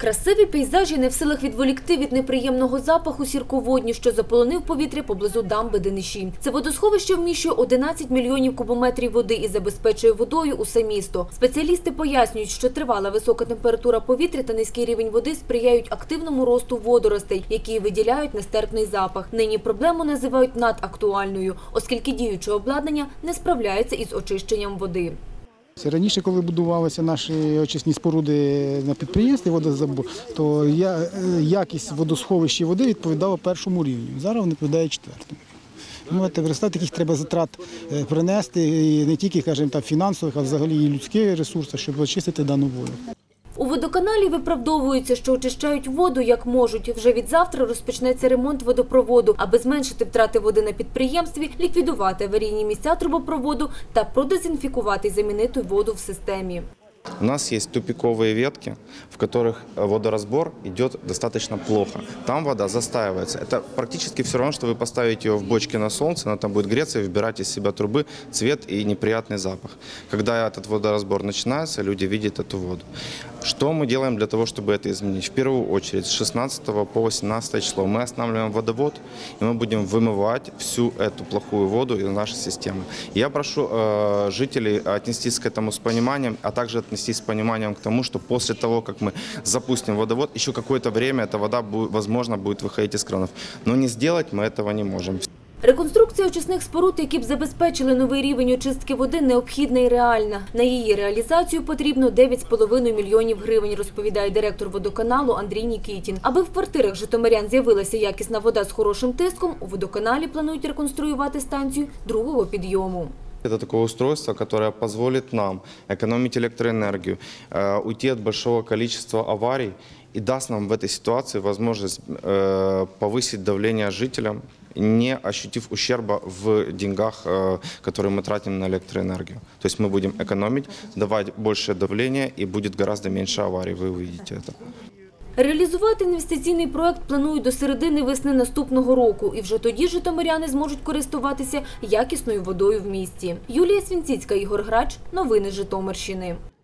Красиві пейзажі не в силах відволікти від неприємного запаху сірководню, що заполонив повітря поблизу дамби Дениші. Це водосховище вміщує 11 мільйонів кубометрів води і забезпечує водою усе місто. Спеціалісти пояснюють, що тривала висока температура повітря та низький рівень води сприяють активному росту водоростей, які виділяють нестерпний запах. Нині проблему називають надактуальною, оскільки діюче обладнання не справляється із очищенням води. Раніше, коли будувалися наші очисні споруди на підприємстві водозабору, то якість водосховища води відповідала першому рівню. Зараз вона відповідає четвертому. В результаті таких треба затрат принести, і не тільки, скажімо, фінансових, а взагалі і людських ресурсів, щоб очистити дану воду. У водоканалі виправдовуються, що очищають воду як можуть. Вже від завтра розпочнеться ремонт водопроводу, аби зменшити втрати води на підприємстві, ліквідувати аварійні місця трубопроводу та продезінфікувати і замінити воду в системі. У нас есть тупиковые ветки, в которых водоразбор идет достаточно плохо. Там вода застаивается. Это практически все равно, что вы поставите ее в бочке на солнце, она там будет греться и выбирать из себя трубы цвет и неприятный запах. Когда этот водоразбор начинается, люди видят эту воду. Что мы делаем для того, чтобы это изменить? В первую очередь, с 16 по 18 число мы останавливаем водовод, и мы будем вымывать всю эту плохую воду из нашей системы. Я прошу жителей отнестись к этому с пониманием, а также отнестись с пониманием к тому, что после того, как мы запустим водовод, еще какое-то время эта вода, возможно, будет выходить из кранов. Но не сделать мы этого не можем. Реконструкція очисних споруд, які б забезпечили новий рівень очистки води, необхідна і реальна. На її реалізацію потрібно 9,5 мільйонів гривень, розповідає директор водоканалу Андрій Нікітін. Аби в квартирах житомирян з'явилася якісна вода з хорошим тиском, у водоканалі планують реконструювати станцію другого підйому. Это такое устройство, которое позволит нам экономить электроэнергию, уйти от большого количества аварий и даст нам в этой ситуации возможность повысить давление жителям, не ощутив ущерба в деньгах, которые мы тратим на электроэнергию. То есть мы будем экономить, давать большее давление и будет гораздо меньше аварий, вы увидите это. Реалізувати інвестиційний проект планують до середини весни наступного року. І вже тоді житомиряни зможуть користуватися якісною водою в місті. Юлія Свінціцька, Ігор Грач. Новини Житомирщини.